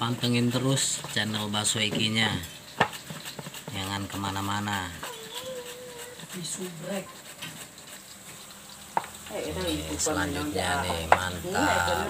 pantengin terus channel Bakso Iki-nya, jangan kemana-mana. Selanjutnya nih, mantap.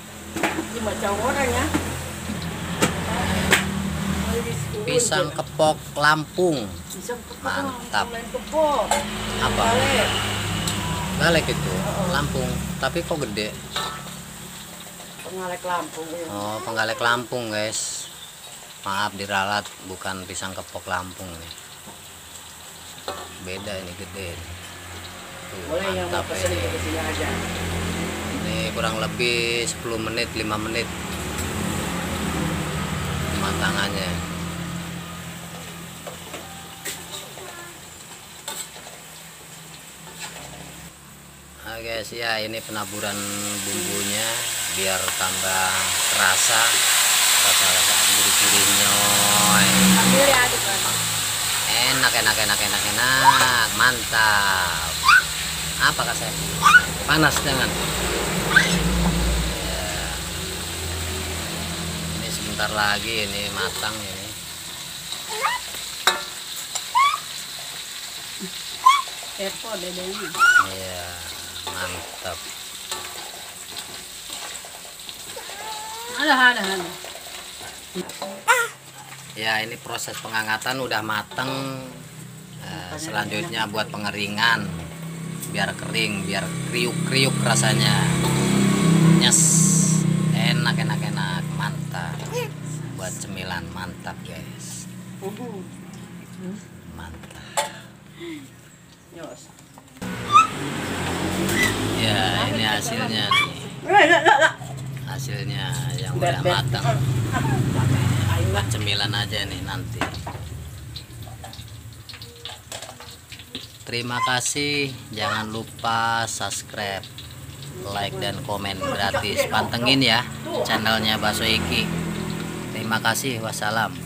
Pisang kepok Lampung, mantap. Apa? Galek itu Lampung, tapi kok gede? Penggalek Lampung. Oh, penggalek Lampung, guys. Maaf diralat, bukan pisang kepok Lampung nih. Beda ini, gede. Tuh, boleh yang mau pesen ini. ke sini aja. Ini kurang lebih 10 menit, 5 menit pematangannya. Nah, guys, ya ini penaburan bumbunya biar tambah rasa gurih-gurih nyoy. Enak, mantap. Apa kasih? Panas jangan. Ya. Ini sebentar lagi ini matang ini. Kepo dedenya. Iya, mantap. Ada. Ya, ini proses pengangkatan udah mateng. Selanjutnya buat pengeringan biar kering, biar kriuk-kriuk rasanya. Nyes. Enak, mantap. Buat cemilan mantap, guys. Mantap. Ya, ini hasilnya nih. Hasilnya yang udah matang. Buat cemilan aja nih nanti. Terima kasih, jangan lupa subscribe, like dan komen gratis. Pantengin ya channelnya Bakso Iki. Terima kasih, wassalam.